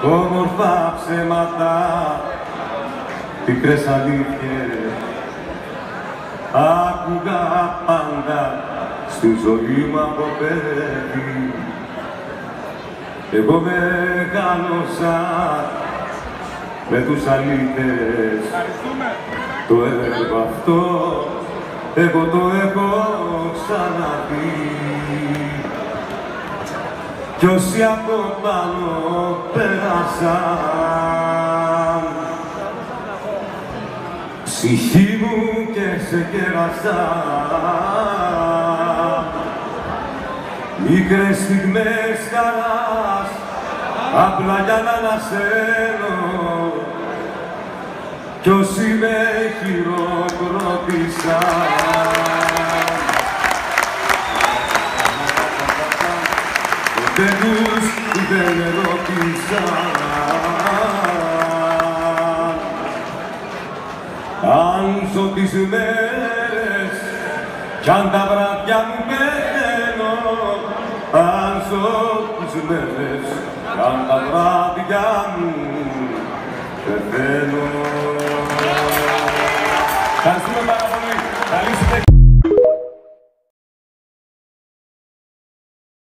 όμορφα ψέματα, πικρές αλήθειες άκουγα πάντα στη ζωή μου από παιδί. Εγώ μεγάλωσα με τους αλήτες. Το έργο αυτό εγώ το έχω ξαναδεί. Κι όσοι από πάνω πέρασαν, ψυχή μου και σε κέρασαν. Μικρές στιγμές χαράς, απλά για να ανασένω, κι όσοι με χειροκρότησαν. Ποτέ τους δεν ρώτησαν αν ζω τις μέρες κι αν τα βράδια μου πεθαίνω, αν ζω τις μέρες κι αν τα βράδια μου πεθαίνω.